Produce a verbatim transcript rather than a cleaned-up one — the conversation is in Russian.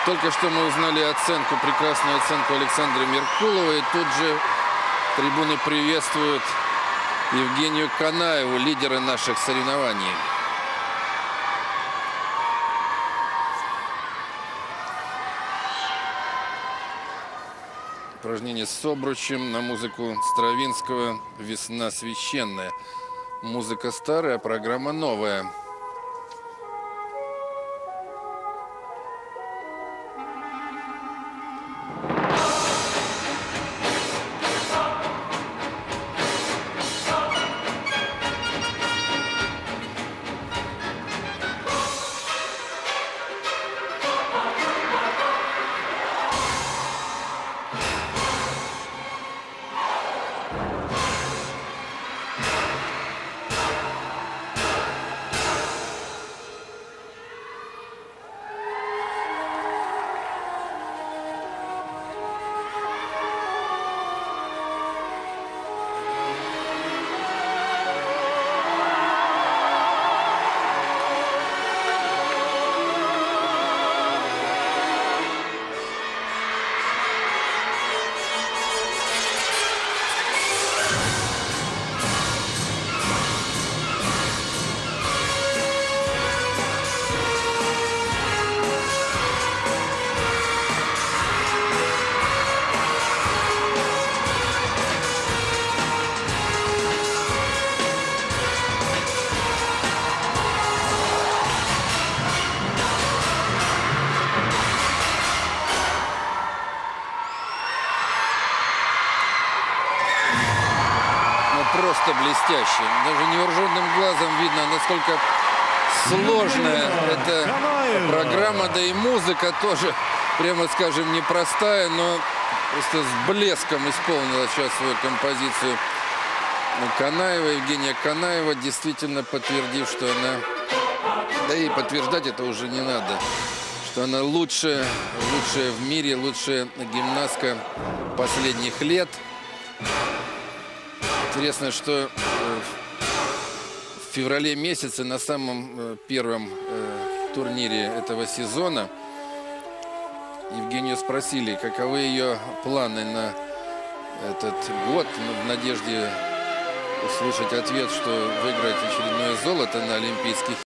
Только что мы узнали оценку, прекрасную оценку Александры Меркуловой. Тут же трибуны приветствуют Евгению Канаеву, лидера наших соревнований. Упражнение с обручем на музыку Стравинского «Весна священная». Музыка старая, программа новая. Просто блестяще. Даже невооруженным глазом видно, насколько сложная эта программа, да и музыка тоже, прямо скажем, непростая, но просто с блеском исполнила сейчас свою композицию Канаева, Евгения Канаева, действительно подтвердив, что она, да и подтверждать это уже не надо, что она лучшая, лучшая в мире, лучшая гимнастка последних лет. Интересно, что в феврале месяце на самом первом турнире этого сезона Евгению спросили, каковы ее планы на этот год, в надежде услышать ответ, что выиграть очередное золото на Олимпийских